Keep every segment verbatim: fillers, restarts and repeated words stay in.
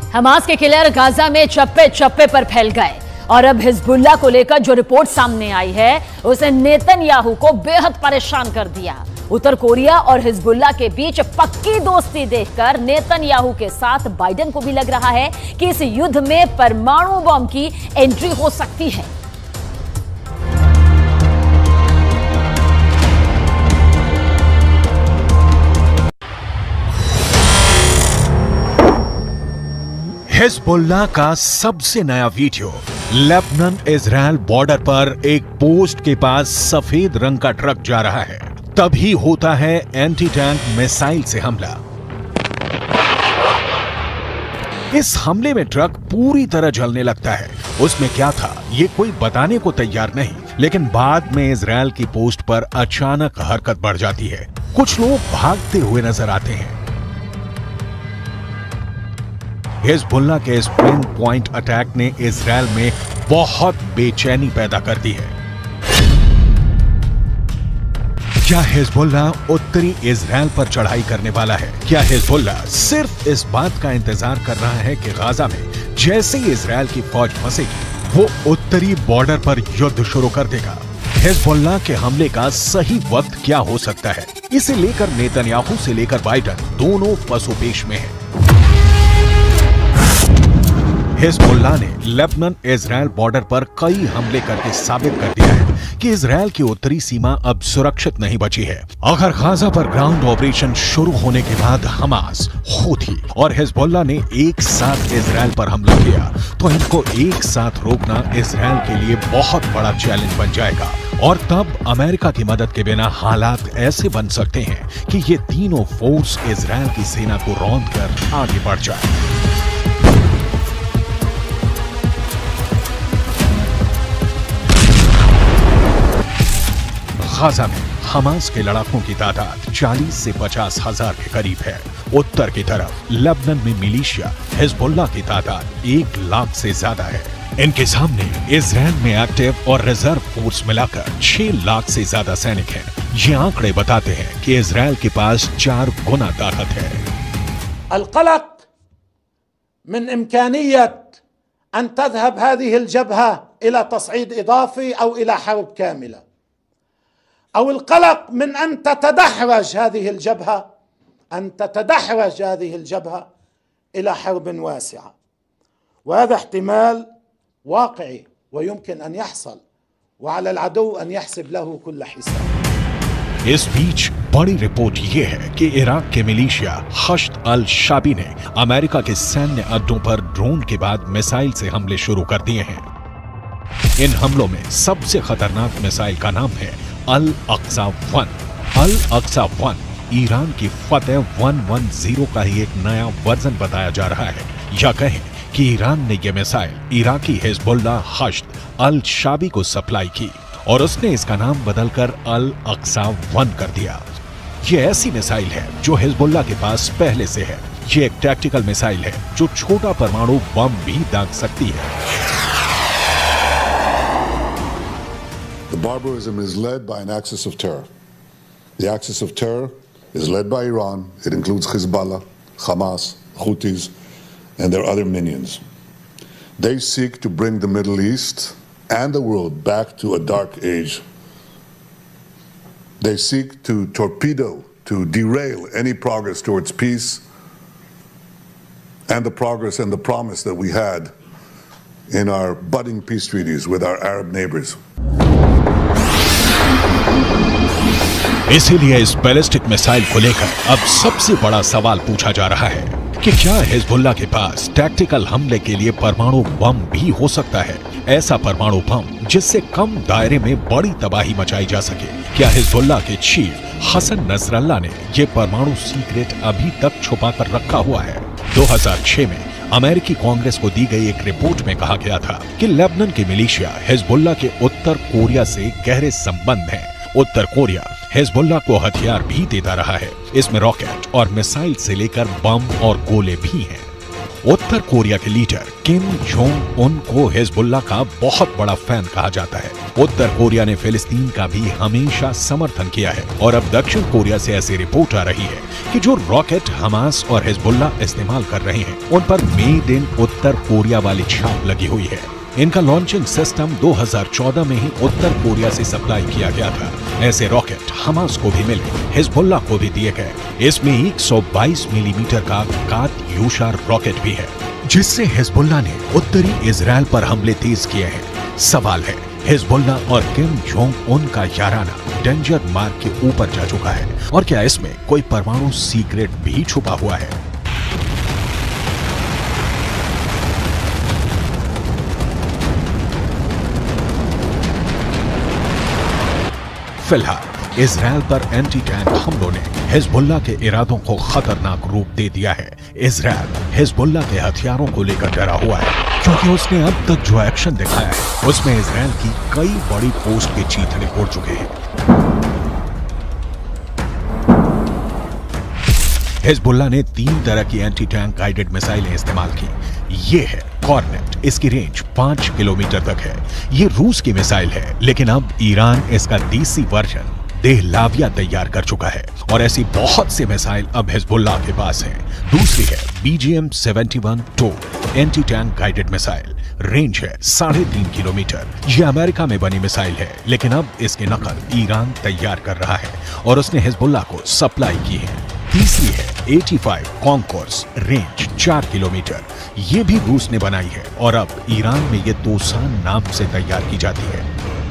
Hamas के killer Gaza में चप्पे चप्पे पर फैल गए और अब हिजबुल्लाह को लेकर जो रिपोर्ट सामने आई है उसे नेतन्याहू को बेहद परेशान कर दिया। उत्तर कोरिया और हिजबुल्लाह के बीच पक्की दोस्ती देखकर नेतन्याहू के साथ बाइडेन को भी लग रहा है कि इस युद्ध में परमाणु बम की एंट्री हो सकती है। हिजबुल्लाह का सबसे नया वीडियो। लेबनान इजराइल बॉर्डर पर एक पोस्ट के पास सफेद रंग का ट्रक जा रहा है, तभी होता है एंटी टैंक मिसाइल से हमला। इस हमले में ट्रक पूरी तरह जलने लगता है। उसमें क्या था ये कोई बताने को तैयार नहीं, लेकिन बाद में इजराइल की पोस्ट पर अचानक हरकत बढ़ जाती है। कुछ लोग भागते हुए नजर आते हैं। हिजबुल्लाह के इस पिन पॉइंट अटैक ने इजराइल में बहुत बेचैनी पैदा कर दी है। क्या हिजबुल्लाह उत्तरी इजराइल पर चढ़ाई करने वाला है? क्या हिजबुल्लाह सिर्फ इस बात का इंतजार कर रहा है कि गाजा में जैसे ही इजराइल की फौज फंसेगी वो उत्तरी बॉर्डर पर युद्ध शुरू कर देगा? हिजबुल्लाह के हमले का सही वक्त क्या हो सकता है? इसे लेकर नेतन्याहू से लेकर बाइडेन दोनों पसोपेश में हैं। हिजबुल्लाह ने लेबनान इजराइल बॉर्डर पर कई हमले करके साबित कर दिया है कि इजराइल की उत्तरी सीमा अब सुरक्षित नहीं बची है। अगर गाजा पर ग्राउंड ऑपरेशन शुरू होने के बाद हमास, हूथी और हिजबुल्लाह ने एक साथ इजराइल पर हमला किया तो इनको एक साथ रोकना इजराइल के लिए बहुत बड़ा चैलेंज बन जाएगा। और तब अमेरिका की मदद के बिना हालात ऐसे बन सकते हैं कि ये तीनों फोर्स इजराइल की सेना को रौंद कर आगे बढ़ जाए। गाजा में हमास के लड़ाकों की तादाद चालीस से पचास हजार के करीब है। उत्तर की तरफ लेबनान में मिलिशिया हिजबुल्लाह की तादाद एक लाख से ज्यादा है। इनके सामने इजराइल में एक्टिव और रिजर्व फोर्स मिलाकर छह लाख से ज्यादा सैनिक हैं। ये आंकड़े बताते हैं कि इजराइल के पास चार गुना ताकत है। अलक़लक़ मिन इम्कानियत अन तज़हब हाज़िही अल-जबहा इला तस्ईद इज़ाफ़ी औ इला हर्ब कामिला أو القلق من أن تتدحرج هذه الجبهة أن تتدحرج هذه الجبهة إلى حرب واسعة، وهذا احتمال واقعي ويمكن أن يحصل، وعلى العدو أن يحسب له كل حساب। इस बीच बड़ी रिपोर्ट ये है कि इराक के मिलिशिया हश्द अल शाबी ने अमेरिका के सैन्य अड्डों पर ड्रोन के बाद मिसाइल से हमले शुरू कर दिए हैं। इन हमलों में सबसे खतरनाक मिसाइल का नाम है Al Aqsa one. Al Aqsa one Iran की फतेह एक सौ दस का ही एक नया वर्जन बताया जा रहा है। या कहें कि ईरान ने यह missile Iraqi Hezbollah Hashd al Shaabi को सप्लाई की और उसने इसका नाम बदलकर अल अक्सा वन कर दिया। यह ऐसी मिसाइल है जो हिजबुल्लाह के पास पहले से है। यह एक टैक्टिकल मिसाइल है जो छोटा परमाणु बम भी दाग सकती है। The barbarism is led by an axis of terror. The axis of terror is led by Iran. It includes Hezbollah, Hamas, Houthis, and their other minions. They seek to bring the Middle East and the world back to a dark age. They seek to torpedo, to derail any progress towards peace and the progress and the promise that we had in our budding peace treaties with our Arab neighbors. इसीलिए इस ballistic missile को लेकर अब सबसे बड़ा सवाल पूछा जा रहा है कि क्या हिजबुल्लाह के पास टैक्टिकल हमले के लिए परमाणु बम भी हो सकता है? ऐसा परमाणु बम जिससे कम दायरे में बड़ी तबाही मचाई जा सके। क्या हिजबुल्लाह के चीफ हसन नसरल्लाह ने यह परमाणु सीक्रेट अभी तक छुपा कर रखा हुआ है? दो हज़ार छह में अमेरिकी कांग्रेस को दी गई एक रिपोर्ट में कहा गया था कि लेबनान की मिलिशिया हिजबुल्लाह के उत्तर कोरिया से गहरे संबंध हैं। उत्तर कोरिया हिजबुल्लाह को हथियार भी देता रहा है। इसमें रॉकेट और मिसाइल से लेकर बम और गोले भी हैं। उत्तर कोरिया के लीडर किम जोंग उन को हिजबुल्लाह का बहुत बड़ा फैन कहा जाता है। उत्तर कोरिया ने फिलिस्तीन का भी हमेशा समर्थन किया है और अब दक्षिण कोरिया से ऐसी रिपोर्ट आ रही है कि जो रॉकेट हमास और हिजबुल्लाह इस्तेमाल कर रहे हैं उन पर मेड इन उत्तर कोरिया वाली छाप लगी हुई है। इनका लॉन्चिंग सिस्टम दो हज़ार चौदह में ही उत्तर कोरिया से सप्लाई किया गया था। ऐसे रॉकेट हमास को भी मिले, हिजबुल्लाह को भी दिए गए। इसमें एक सौ बाईस मिलीमीटर का कात्यूशा रॉकेट भी है, जिससे हिजबुल्लाह ने उत्तरी इजराइल पर हमले तेज किए हैं। सवाल है, हिजबुल्लाह और किम जोंग उन का याराना डेंजर मार्क के ऊपर जा चुका है और क्या इसमें कोई परमाणु सीक्रेट भी छुपा हुआ है? फिलहाल इजराइल पर एंटी टैंक हमलों ने हिजबुल्लाह के इरादों को खतरनाक रूप दे दिया है। इजराइल हिजबुल्लाह के हथियारों को लेकर डरा हुआ है क्योंकि उसने अब तक जो एक्शन दिखाया है उसमें इजराइल की कई बड़ी पोस्ट के चीथड़े उड़ चुके हैं। हिजबुल्लाह ने तीन तरह की एंटी टैंक गाइडेड मिसाइलें इस्तेमाल की। ये है कॉर्नेट, इसकी रेंज पांच किलोमीटर तक है। ये रूस की मिसाइल है, लेकिन अब ईरान इसका देसी वर्जन देहलाविया तैयार कर चुका है और ऐसी बहुत सी मिसाइल अब हिजबुल्लाह के पास हैं। दूसरी है B G M seventy one two anti tank guided missile, range है साढ़े तीन किलोमीटर। ये अमेरिका में बनी मिसाइल है, लेकिन अब इसकी नकल ईरान तैयार कर रहा है और उसने हिजबुल्लाह को सप्लाई की है। तीसरी है पचासी कॉन्कोर्स, रेंज चार किलोमीटर। ये भी रूस ने बनाई है और अब ईरान में ये तोसान नाम से तैयार की जाती है।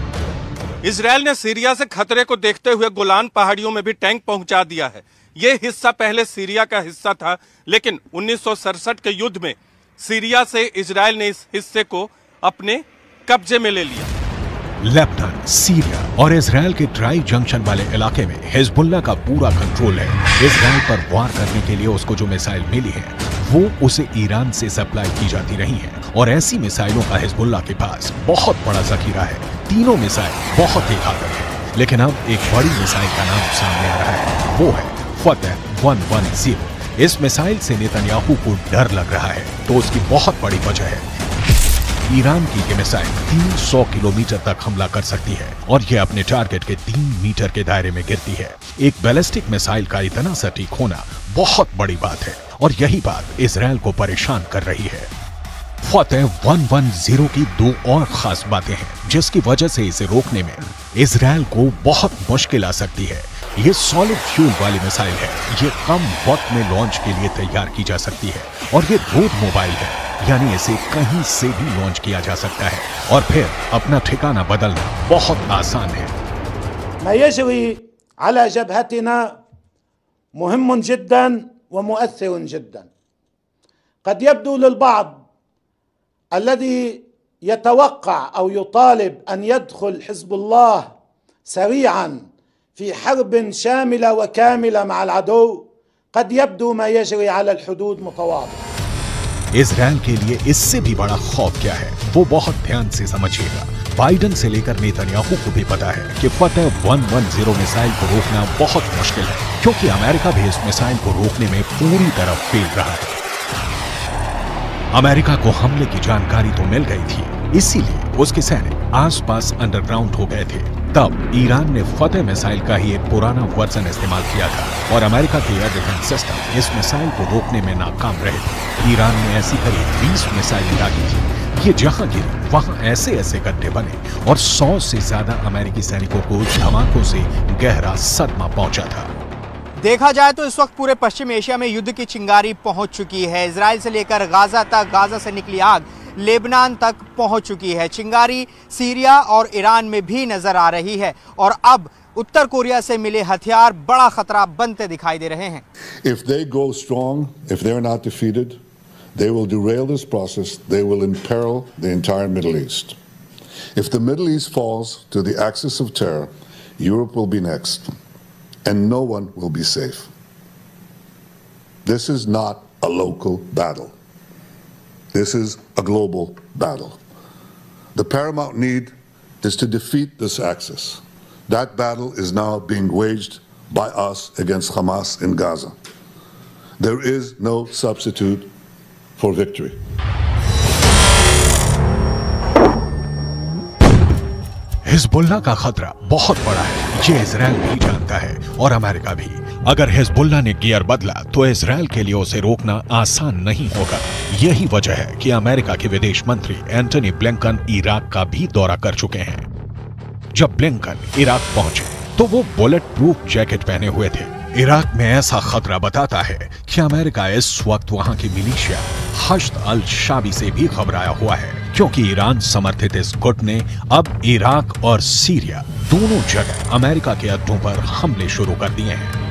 इजराइल ने सीरिया से खतरे को देखते हुए गोलान पहाड़ियों में भी टैंक पहुंचा दिया है। ये हिस्सा पहले सीरिया का हिस्सा था, लेकिन उन्नीस सौ सड़सठ के युद्ध में सीरिया से इजराइल ने इस हिस्से को अपने कब्जे में ले लिया। लेबनान, सीरिया और इजराइल के ट्राई जंक्शन वाले इलाके में हिजबुल्लाह का पूरा कंट्रोल है। इजराइल पर वार करने के लिए उसको जो मिसाइल मिली है वो उसे ईरान से सप्लाई की जाती रही है और ऐसी मिसाइलों का हिजबुल्लाह के पास बहुत बड़ा जखीरा है। तीनों मिसाइल बहुत ही घातक है, लेकिन अब एक बड़ी मिसाइल का नाम सामने आ रहा है, वो है फतेह एक सौ दस। इस मिसाइल से नेतन्याहू को डर लग रहा है, तो उसकी बहुत बड़ी वजह है ईरान की ये मिसाइल तीन सौ किलोमीटर तक हमला कर सकती है और ये अपने टारगेट के तीन मीटर के दायरे में गिरती है। एक बैलिस्टिक मिसाइल का इतना सटीक होना बहुत बड़ी बात है और यही बात इजराइल को परेशान कर रही है। फतेह एक सौ दस की दो और खास बातें हैं जिसकी वजह से इसे रोकने में इजराइल को बहुत मुश्किल आ सकती है। ये सॉलिड फ्यूल वाली मिसाइल है, ये कम वक्त में लॉन्च के लिए तैयार की जा सकती है और ये रोड मोबाइल है, यानी इसे कहीं से भी लॉन्च किया जा सकता है और फिर अपना ठिकाना बदलना बहुत आसान है। ما يجري على جبهتنا مهم جدا ومؤثر جدا. قد يبدو للبعض الذي يتوقع أو يطالب أن يدخل حزب الله سريعا في حرب شاملة وكاملة مع العدو، قد يبدو ما يجري على الحدود متواضع. इजराइल के लिए इससे भी बड़ा खौफ क्या है वो बहुत ध्यान से समझिएगा। बाइडन से लेकर नेतन्याहू को भी पता है कि फतेह एक सौ दस मिसाइल को रोकना बहुत मुश्किल है, क्योंकि अमेरिका भी इस मिसाइल को रोकने में पूरी तरह फेल रहा है। अमेरिका को हमले की जानकारी तो मिल गई थी, इसीलिए उसके सैनिक आसपास अंडरग्राउंड हो गए थे। तब ईरान ने फतेह मिसाइल का ही एक पुराना वर्जन इस्तेमाल किया था और अमेरिका के एयर डिफेंस सिस्टम इस मिसाइल को रोकने में नाकाम रहे थे। ईरान ने ऐसी करीब बीस मिसाइलें दागी थी। ये जहां गिरी वहां ऐसे ऐसे गड्ढे बने और सौ से ज्यादा अमेरिकी सैनिकों को धमाकों से गहरा सदमा पहुंचा था। देखा जाए तो इस वक्त पूरे पश्चिम एशिया में युद्ध की चिंगारी पहुंच चुकी है। इजराइल से लेकर गाजा तक, गाजा से निकली आग लेबनान तक पहुंच चुकी है। चिंगारी सीरिया और ईरान में भी नजर आ रही है और अब उत्तर कोरिया से मिले हथियार बड़ा खतरा बनते दिखाई दे रहे हैं। If they go strong, if they're not defeated, they will derail this process. They will imperil the entire Middle East. If the Middle East falls to the axis of terror, Europe will be next, and no one will be safe. This is not a local battle. This is a global battle. The paramount need is to defeat this axis. That battle is now being waged by us against Hamas in Gaza. There is no substitute for victory. Hezbollah का खतरा बहुत बड़ा है, ये Israel भी जानता है और अमेरिका भी। अगर हिजबुल्लाह ने गियर बदला तो इजराइल के लिए उसे रोकना आसान नहीं होगा। यही वजह है कि अमेरिका के विदेश मंत्री एंटनी ब्लिंकन इराक का भी दौरा कर चुके हैं। जब ब्लिंकन इराक पहुंचे तो वो बुलेट प्रूफ जैकेट पहने हुए थे। इराक में ऐसा खतरा बताता है कि अमेरिका इस वक्त वहां की मिलिशिया हश्द अल शाबी से भी घबराया हुआ है, क्योंकि ईरान समर्थित इस गुट ने अब इराक और सीरिया दोनों जगह अमेरिका के अड्डों पर हमले शुरू कर दिए हैं।